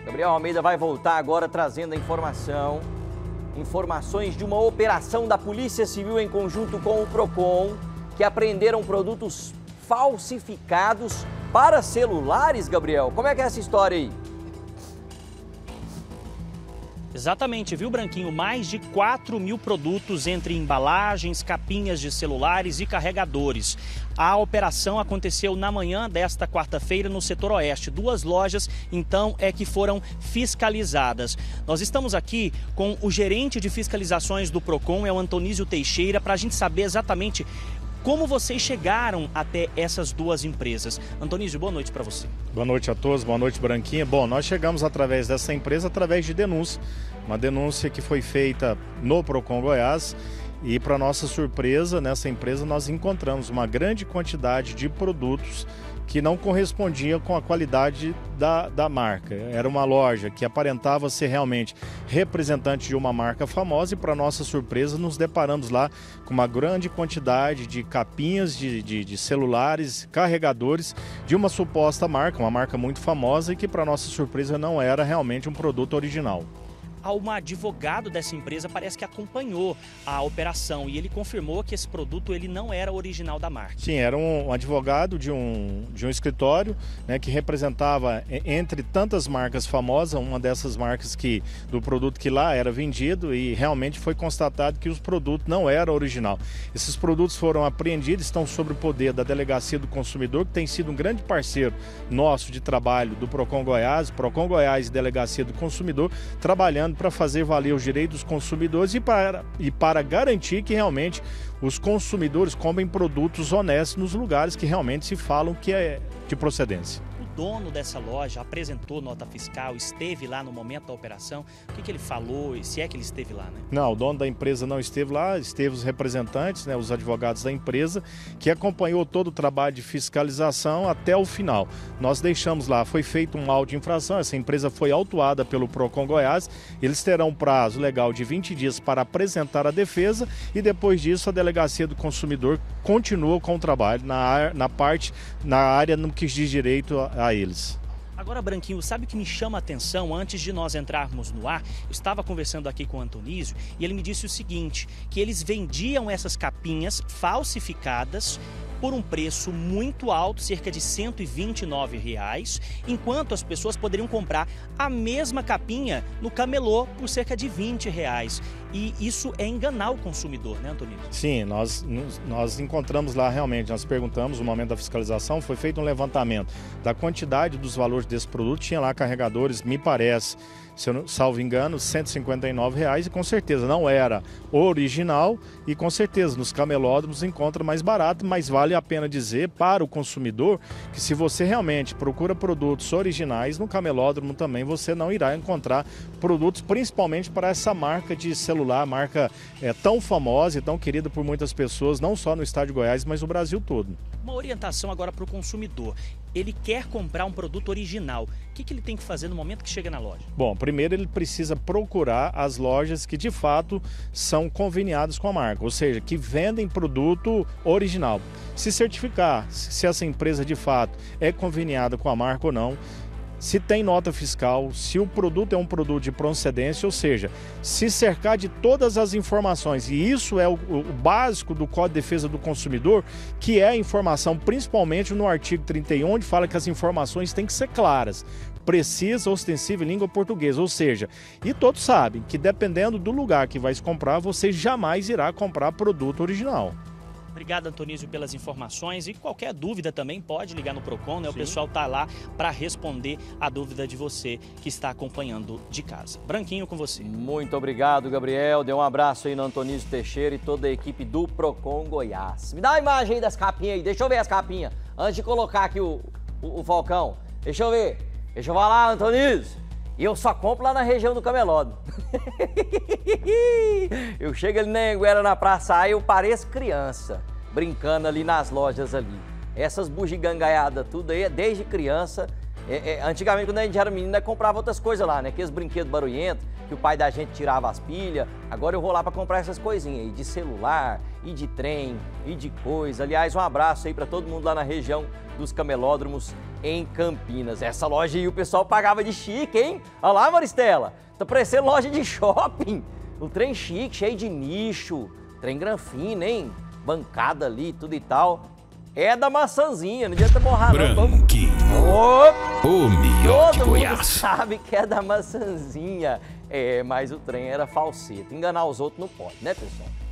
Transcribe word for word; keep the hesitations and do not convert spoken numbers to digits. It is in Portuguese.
Gabriel Almeida vai voltar agora trazendo a informação, informações de uma operação da Polícia Civil em conjunto com o Procon, que apreenderam produtos falsificados para celulares, Gabriel. Como é que é essa história aí? Exatamente, viu, Branquinho? Mais de quatro mil produtos entre embalagens, capinhas de celulares e carregadores. A operação aconteceu na manhã desta quarta-feira no setor oeste. Duas lojas, então, é que foram fiscalizadas. Nós estamos aqui com o gerente de fiscalizações do Procon, é o Antonísio Teixeira, para a gente saber exatamente como vocês chegaram até essas duas empresas. Antonísio, boa noite para você. Boa noite a todos, boa noite, Branquinha. Bom, nós chegamos através dessa empresa, através de denúncia. Uma denúncia que foi feita no Procon Goiás e, para nossa surpresa, nessa empresa nós encontramos uma grande quantidade de produtos que não correspondia com a qualidade da, da marca. Era uma loja que aparentava ser realmente representante de uma marca famosa e, para nossa surpresa, nos deparamos lá com uma grande quantidade de capinhas de, de, de celulares, carregadores de uma suposta marca, uma marca muito famosa e que, para nossa surpresa, não era realmente um produto original. Um advogado dessa empresa parece que acompanhou a operação e ele confirmou que esse produto ele não era original da marca. Sim, era um, um advogado de um, de um escritório, né, que representava, entre tantas marcas famosas, uma dessas marcas que, do produto que lá era vendido, e realmente foi constatado que os produtos não eram original. Esses produtos foram apreendidos, estão sob o poder da Delegacia do Consumidor, que tem sido um grande parceiro nosso de trabalho do Procon Goiás, Procon Goiás e Delegacia do Consumidor, trabalhando para fazer valer os direitos dos consumidores e para, e para garantir que realmente os consumidores comprem produtos honestos nos lugares que realmente se falam que é de procedência. O dono dessa loja apresentou nota fiscal, esteve lá no momento da operação. O que, que ele falou, se é que ele esteve lá, né? Não, o dono da empresa não esteve lá, esteve os representantes, né, os advogados da empresa, que acompanhou todo o trabalho de fiscalização até o final. Nós deixamos lá, foi feito um auto de infração, essa empresa foi autuada pelo Procon Goiás, eles terão um prazo legal de vinte dias para apresentar a defesa e depois disso a Delegacia do Consumidor continua com o trabalho na, na parte, na área no que diz direito a, a eles. Agora, Branquinho, sabe o que me chama a atenção? Antes de nós entrarmos no ar, eu estava conversando aqui com o Antonísio e ele me disse o seguinte, que eles vendiam essas capinhas falsificadas por um preço muito alto, cerca de cento e vinte e nove reais, enquanto as pessoas poderiam comprar a mesma capinha no camelô por cerca de vinte reais. E isso é enganar o consumidor, né, Antonísio? Sim, nós, nós encontramos lá realmente, nós perguntamos no momento da fiscalização, foi feito um levantamento da quantidade dos valores desse produto, tinha lá carregadores, me parece, se eu não salvo engano, cento e cinquenta e nove reais e com certeza não era original e com certeza nos camelódromos encontra mais barato, mas vale a pena dizer para o consumidor que se você realmente procura produtos originais, no camelódromo também você não irá encontrar produtos principalmente para essa marca de celular, marca é, tão famosa e tão querida por muitas pessoas, não só no estado de Goiás, mas no Brasil todo. Uma orientação agora para o consumidor. Ele quer comprar um produto original. O que, que ele tem que fazer no momento que chega na loja? Bom, primeiro ele precisa procurar as lojas que de fato são conveniadas com a marca, ou seja, que vendem produto original. Se certificar se essa empresa de fato é conveniada com a marca ou não. Se tem nota fiscal, se o produto é um produto de procedência, ou seja, se cercar de todas as informações, e isso é o, o básico do Código de Defesa do Consumidor, que é a informação, principalmente no artigo trinta e um, onde fala que as informações têm que ser claras, precisa, ostensiva em língua portuguesa, ou seja, e todos sabem que dependendo do lugar que vai se comprar, você jamais irá comprar produto original. Obrigado, Antonísio, pelas informações e qualquer dúvida também pode ligar no Procon, né? O pessoal está lá para responder a dúvida de você que está acompanhando de casa. Branquinho, com você. Muito obrigado, Gabriel. Dê um abraço aí no Antonísio Teixeira e toda a equipe do Procon Goiás. Me dá a imagem aí das capinhas aí, deixa eu ver as capinhas, antes de colocar aqui o, o, o Falcão. Deixa eu ver, deixa eu falar, Antonísio. E eu só compro lá na região do Camelódromo. Eu chego ali na Anguera, na praça, eu pareço criança, brincando ali nas lojas ali. Essas bugigangaiadas tudo aí, desde criança, É, é, antigamente, quando a gente era menino, nós comprava outras coisas lá, né? Aqueles brinquedos barulhentos, que o pai da gente tirava as pilhas. Agora eu vou lá para comprar essas coisinhas aí, de celular, e de trem, e de coisa. Aliás, um abraço aí para todo mundo lá na região dos camelódromos em Campinas. Essa loja aí o pessoal pagava de chique, hein? Olha lá, Maristela, tá parecendo loja de shopping. O trem chique, cheio de nicho, trem granfino, hein? Bancada ali, tudo e tal. É da maçãzinha, não adianta borrar não. Branquinho, oh, o melhor de todo mundo Goiás. sabe que é da maçãzinha. É, mas o trem era falseta. Enganar os outros não pode, né, pessoal?